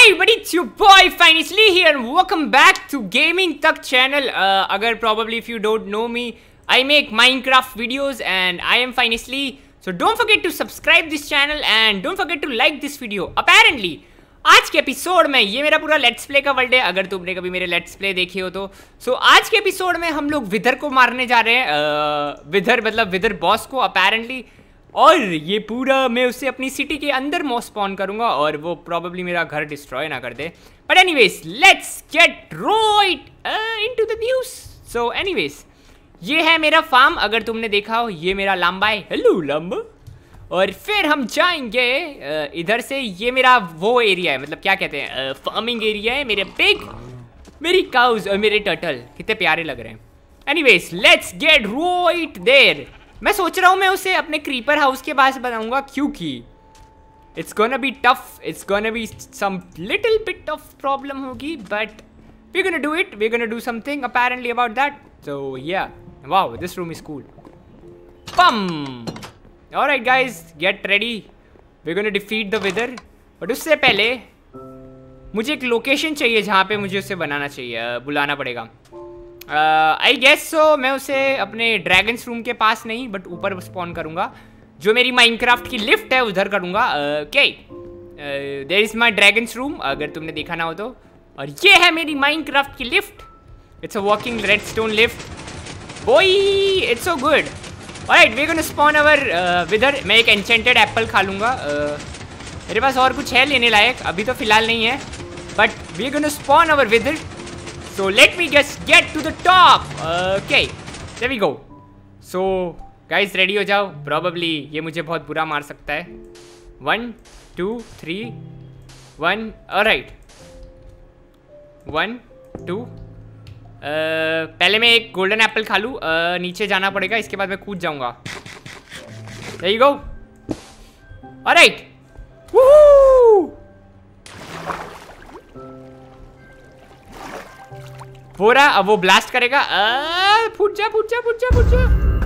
everybody, it's your boy Finally here and welcome back to Gaming Tuck channel. Agar probably if you don't know me, I make Minecraft videos and I am Finally. So don't forget to subscribe this channel and don't forget to like this video. Apparently आज के episode में ये मेरा पूरा let's play का world है. अगर तुमने कभी मेरे लेट्स प्ले देखे हो तो आज के एपिसोड में हम लोग विदर को मारने जा रहे हैं. विदर मतलब विदर बॉस को अपेरेंटली. और ये पूरा मैं उससे अपनी सिटी के अंदर स्पॉन करूंगा और वो प्रॉब्ली मेरा घर डिस्ट्रॉय ना कर दे. But anyways let's get right into the news. So anyways ये है मेरा फार्म. अगर तुमने देखा हो ये मेरा लांबा है. हेलो लांबा. और फिर हम जाएंगे इधर से. ये मेरा वो एरिया है, मतलब क्या कहते हैं, फार्मिंग एरिया है. मेरे पिग, मेरी काउज और मेरे टर्टल कितने प्यारे लग रहे हैं. Anyways let's get right there. मैं सोच रहा हूँ मैं उसे अपने क्रीपर हाउस के पास बनाऊंगा क्योंकि it's gonna be tough. It's gonna be some little bit of problem होगी but we gonna do it. We gonna do something apparently about that. So ya wow this room is cool. पम. Alright guys get ready. We gonna defeat the wither. But उससे पहले मुझे एक location चाहिए जहाँ पे मुझे उसे बनाना चाहिए, बुलाना पड़ेगा. आई गेस सो मैं उसे अपने ड्रैगन्स रूम के पास नहीं बट ऊपर स्पॉन करूँगा. जो मेरी माइनक्राफ्ट की लिफ्ट है उधर करूँगा. Okay there is my dragons room अगर तुमने देखा ना हो तो. और ये है मेरी माइनक्राफ्ट की lift. It's a walking redstone lift. Boy it's so good. Alright we gonna spawn our wither. मैं एक एन्चेंटेड एप्पल खा लूँगा. मेरे पास और कुछ है लेने लायक, अभी तो फिलहाल नहीं है but we gonna spawn our wither. So let me just get to the top. Okay, there we go. So guys ready हो जाओ. Probably ये मुझे बहुत बुरा मार सकता है. 1 2 3 1. Alright 1 2. पहले मैं एक गोल्डन एप्पल खा लूँ. नीचे जाना पड़ेगा, इसके बाद मैं कूद जाऊँगा. There you go. Alright. Woohoo! हो रहा. अब वो ब्लास्ट करेगा. फूट जा फूट जा फूट जा फूट जा.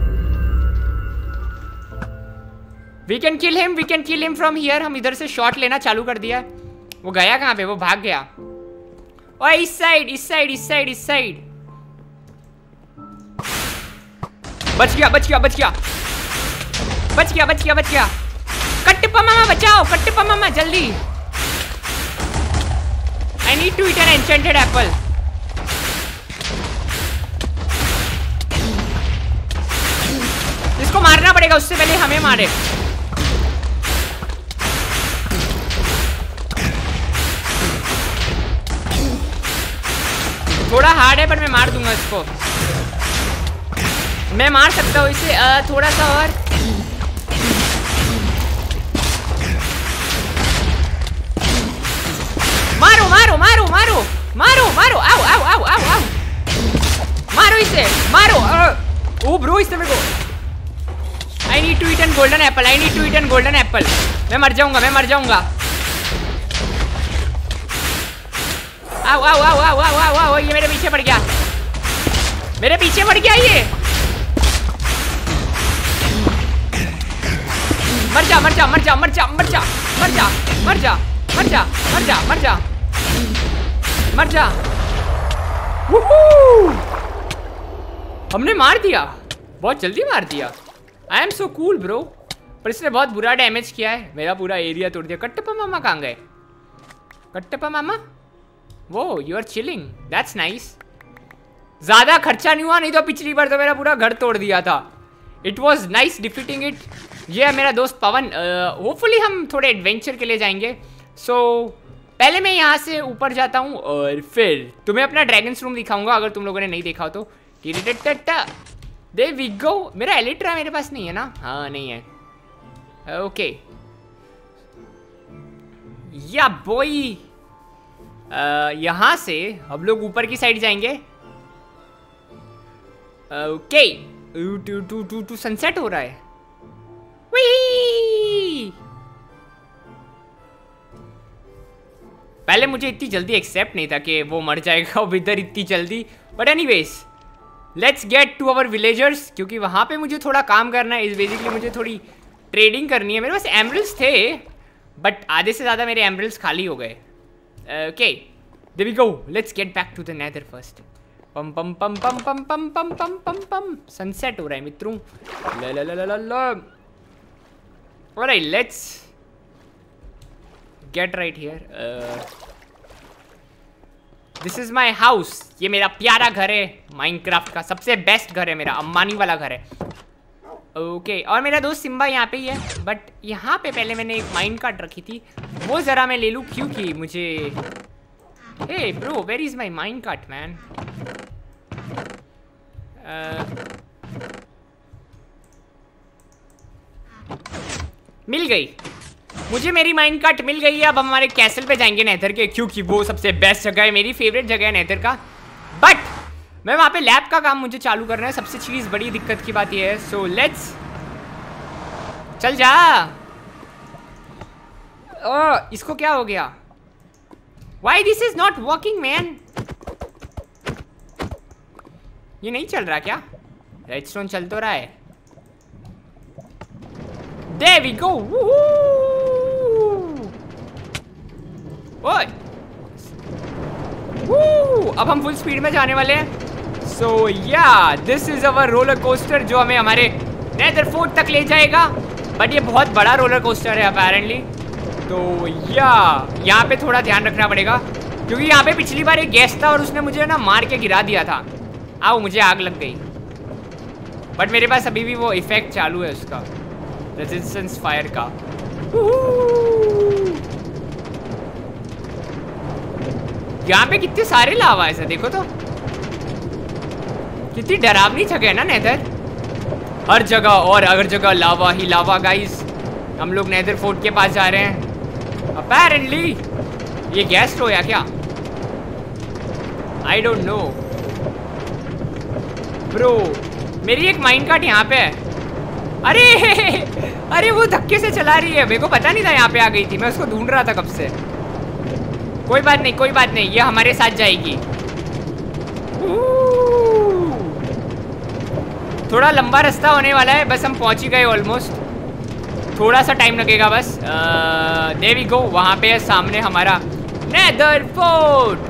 We can kill him. We can kill him from here. हम इधर से शॉट लेना चालू कर दिया. वो गया कहाँ पे? वो भाग गया. और इस साइड इस साइड इस साइड इस साइड. बच गया बच गया बच गया बच गया बच गया बच गया. कट्टप्पा मामा बचाओ. कट्टप्पा मामा जल्दी. I need to eat an enchanted apple. इसको मारना पड़ेगा, उससे पहले हमें मारे. थोड़ा हार्ड है पर मैं मार दूंगा इसको. मैं मार सकता हूँ इसे. थोड़ा सा और. मारो मारो मारो मारो मारो मारो. आओ आओ आओ आओ आओ. मारो इसे मारो. ओ ब्रो इससे मेरे को. I need to eat an golden apple. I need to eat an golden apple. मैं मर जाऊंगा, मैं मर जाऊंगा. आओ आओ आओ आओ आओ आओ आओ. ये मेरे पीछे पड़ गया. मेरे पीछे पड़ गया ये. मर जा मर जा मर जा मर जा मर जा मर जा मर जा मर जा मर जा मर जा मर जा. हमने मार दिया, बहुत जल्दी मार दिया. I am so cool bro. पर इसने बहुत बुरा डैमेज किया है. मेरा पूरा एरिया तोड़ दिया. कट्टप्पा मामा कहाँ गए? कट्टप्पा मामा वो you are chilling. That's nice. ज़्यादा खर्चा नहीं हुआ, नहीं तो पिछली बार तो मेरा पूरा घर तोड़ दिया था. It was nice defeating it. ये है मेरा दोस्त पवन. होपफुली हम थोड़े एडवेंचर के लिए जाएंगे. सो पहले मैं यहाँ से ऊपर जाता हूँ और फिर तुम्हें अपना ड्रैगन्स रूम दिखाऊंगा अगर तुम लोगों ने नहीं देखा हो तो. There we go. मेरा एलिट्रा मेरे पास नहीं है ना? हाँ नहीं है. ओके या बॉय. यहाँ से हम लोग ऊपर की साइड जाएंगे. ओके टू सनसेट हो रहा है. वी पहले मुझे इतनी जल्दी एक्सेप्ट नहीं था कि वो मर जाएगा विदर इतनी जल्दी. But anyways let's get to our villagers क्योंकि वहाँ पे मुझे थोड़ा काम करना है. इस बेसिकली मुझे थोड़ी ट्रेडिंग करनी है. मेरे पास एमरल्ड्स थे बट आधे से ज़्यादा मेरे एमरल्ड्स खाली हो गए. Okay, there we go. Let's get back to the nether first. Pum pum pum pum pum pum pum pum pum pum. Sunset हो रहा है मित्रों. La la la la la la. Alright, let's get right here. This is my house. ये मेरा प्यारा घर है. Minecraft का सबसे बेस्ट घर है मेरा. अम्बानी वाला घर है. ओके और मेरा दोस्त सिम्बा यहाँ पे ही है. बट यहाँ पे पहले मैंने एक माइंड कार्ट रखी थी, वो ज़रा मैं ले लूँ क्योंकि मुझे. Hey bro, where is my minecart man? मिल गई मुझे, मेरी माइंड कार्ट मिल गई है. अब हम हमारे कैसल पे जाएंगे नेदर के, क्योंकि वो सबसे बेस्ट जगह है, मेरी फेवरेट जगह है नेदर का. बट मैं वहाँ पे लैब का काम मुझे चालू करना है. सबसे चीज़ बड़ी दिक्कत की बात ये है. सो लेट्स चल जा. इसको क्या हो गया? Why this is not working man? ये नहीं चल रहा क्या? रेडस्टोन चल तो रहा है. There we go. ओए अब हम फुल स्पीड में जाने वाले हैं. So ya this is our roller coaster जो हमें हमारे नेदर फोर्ट तक ले जाएगा. बट ये बहुत बड़ा रोलर कोस्टर है अपेरेंटली. तो या यहाँ पे थोड़ा ध्यान रखना पड़ेगा, क्योंकि यहाँ पे पिछली बार एक गेस्ट था और उसने मुझे ना मार के गिरा दिया था. आओ, मुझे आग लग गई. बट मेरे पास अभी भी वो इफेक्ट चालू है उसका, रेजिस्टेंस फायर का. यहाँ पे कितने सारे लावा है, देखो तो कितनी डरावनी जगह है ना नेदर. हर जगह और हर जगह लावा ही लावा. गाइस हम लोग नेदर फोर्ट के पास जा रहे हैं अपेरेंटली. ये गेस्ट हो या क्या? I don't know bro. मेरी एक माइंड कार्ट यहाँ पे है. अरे वो धक्के से चला रही है. मेरे को पता नहीं था यहाँ पे आ गई थी. मैं उसको ढूंढ रहा था कब से. कोई बात नहीं कोई बात नहीं, ये हमारे साथ जाएगी. थोड़ा लंबा रास्ता होने वाला है, बस हम पहुंच ही गए ऑलमोस्ट. थोड़ा सा टाइम लगेगा बस. There we go. वहाँ पे है सामने हमारा नेदर फोर्ट.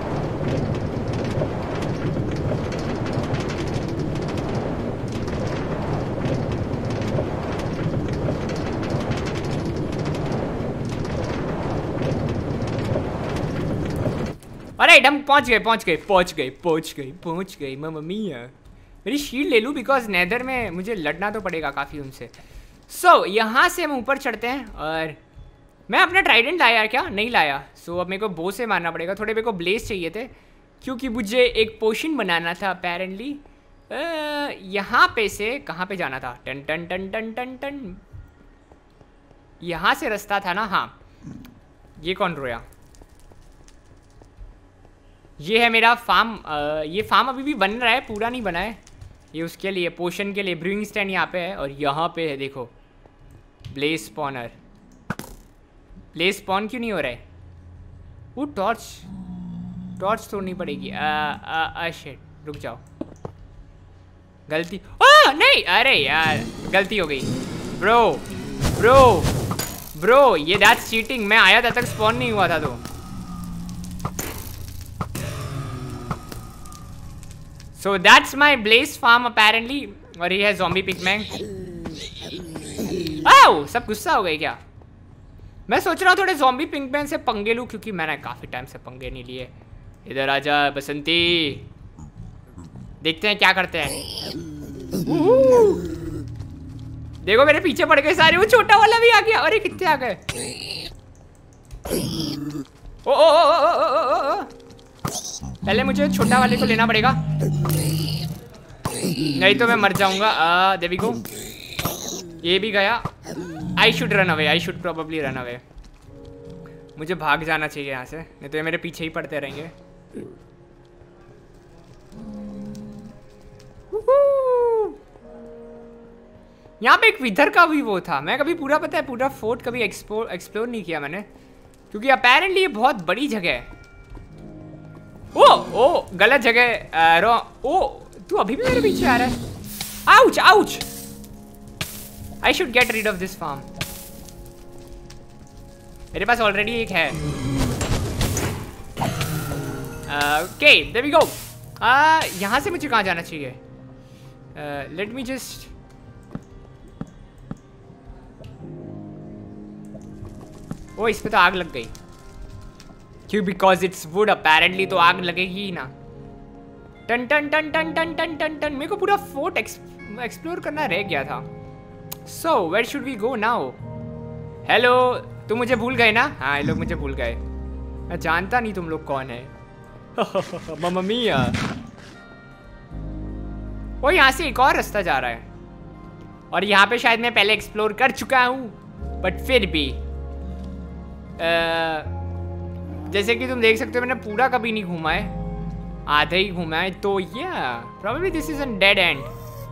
अरे हम पहुंच गए मम्मा मिया. मेरी शील्ड ले लूँ बिकॉज नेदर में मुझे लड़ना तो पड़ेगा काफ़ी उनसे. सो यहाँ से हम ऊपर चढ़ते हैं. और मैं अपना ट्राइडेंट लाया क्या? नहीं लाया. सो अब मेरे को बो से मारना पड़ेगा. थोड़े मेरे को ब्लेस चाहिए थे क्योंकि मुझे एक पोशन बनाना था अपेरेंटली. यहाँ पे से कहाँ पे जाना था? टन टन टन टन टन टन. यहाँ से रास्ता था ना. हाँ, ये कौन रोया? ये है मेरा फार्म. ये फार्म अभी भी बन रहा है, पूरा नहीं बना है. ये उसके लिए पोशन के लिए ब्रूइंग स्टैंड यहाँ पे है. और यहाँ पे है देखो ब्लेस स्पॉनर. ब्लेस स्पॉन क्यों नहीं हो रहा है? वो टॉर्च तोड़नी पड़ेगी. शिट, रुक जाओ. गलती. नहीं, अरे यार गलती हो गई. ब्रो ये दैट्स चीटिंग. मैं आया था तक स्पॉन नहीं हुआ था. तो so that's my blaze farm apparently. और ये है zombie pigman. आओ, सब गुस्सा हो गए क्या? मैं सोच रहा हूँ थोड़े zombie pigman से पंगे लूँ, क्योंकि मैंने काफी टाइम से पंगे नहीं लिए. इधर आजा बसंती, देखते हैं क्या करते हैं. देखो मेरे पीछे पड़ गए सारे. वो छोटा वाला भी आ गया. अरे कितने आ गए. ओ पहले मुझे छोटा वाले को लेना पड़ेगा, नहीं तो मैं मर जाऊंगा. देवी को ये भी गया. I should run away. I should probably run away. मुझे भाग जाना चाहिए यहाँ से, नहीं तो ये मेरे पीछे ही पड़ते रहेंगे. यहाँ पे एक विदर का भी वो था. मैं कभी पूरा पता है पूरा फोर्ट कभी एक्सप्लोर नहीं किया मैंने, क्योंकि अपेरेंटली ये बहुत बड़ी जगह है. ओ गलत जगह. ओ तू अभी भी मेरे पीछे आ रहा है. Ouch. I should get rid of this farm. मेरे पास ऑलरेडी एक है. Okay there we go. यहाँ से मुझे कहाँ जाना चाहिए? लेट मी जस्ट ओ इस पे तो आग लग गई। क्यों? बिकॉज इट्स वुड अपेरेंटली, तो आग लगेगी ही ना। टन टन टन टन टन टन टन टन। मेरे को पूरा फोर्ट एक्सप्लोर करना रह गया था। So where should we go now? Hello, तुम मुझे भूल गए ना? हाँ ये लोग मुझे भूल गए। मैं जानता नहीं तुम लोग कौन है। मम्मा मिया। वो यहाँ से एक और रास्ता जा रहा है और यहाँ पे शायद मैं पहले एक्सप्लोर कर चुका हूँ, बट फिर भी जैसे कि तुम देख सकते हो मैंने पूरा कभी नहीं घूमा है, आधा ही घूमा है। तो या probably this is an dead end.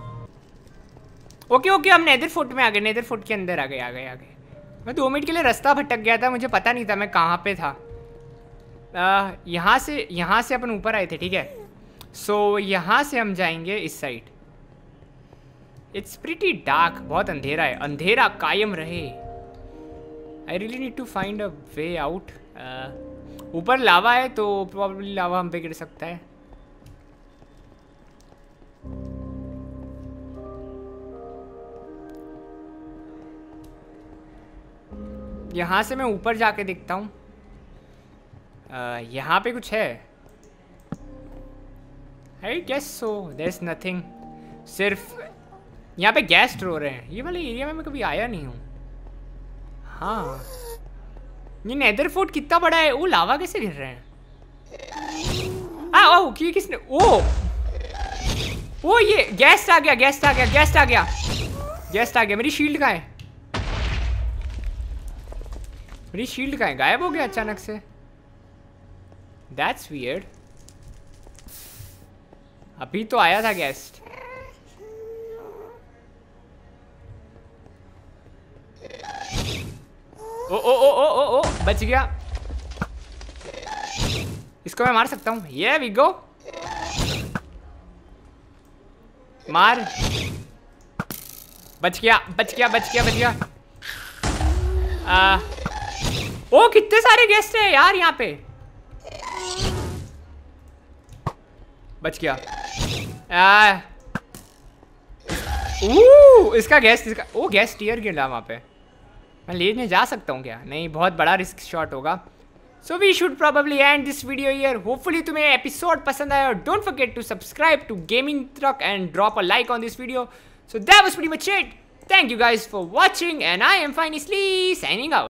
Okay okay, हम नेदर फोर्ट में आ गए, नेदर फोर्ट के अंदर आ गए। मैं 2 मिनट के लिए रास्ता भटक गया था, मुझे पता नहीं था मैं कहाँ पे था। यहाँ से अपन ऊपर आए थे, ठीक है। सो यहाँ से हम जाएंगे इस साइड। इट्स प्रीटी डार्क, बहुत अंधेरा है, अंधेरा कायम रहे। I really need to find a way out. ऊपर लावा है तो प्रॉब्ली लावा हम पे गिर सकता है। यहाँ से मैं ऊपर जाके देखता हूँ। यहाँ पे कुछ है? I guess so, there is nothing. सिर्फ यहाँ पे गैस रो रहे हैं। ये वाले एरिया में मैं कभी आया नहीं हूँ। हाँ, ये नेदर फोर्ट कितना बड़ा है। वो लावा कैसे गिर रहे हैं? ओ किसने? ओ ये गैस आ गया। मेरी शील्ड कहाँ है? गायब हो गया अचानक से। That's weird. अभी तो आया था गेस्ट। ओ बच गया। इसको मैं मार सकता हूँ। ये वी गो, मार। बच गया। ओ कितने सारे गेस्ट हैं यार यहाँ पे। बच गया। इसका गैस टीयर गिरा वहाँ पे। मैं लेने जा सकता हूँ क्या? नहीं, बहुत बड़ा रिस्क शॉट होगा। So we should probably end this video here. Hopefully तुम्हें एपिसोड पसंद आया और don't forget to subscribe to Gaming Truck and drop a like on this video. So that was pretty much it. Thank you guys for watching and I am Finally signing out.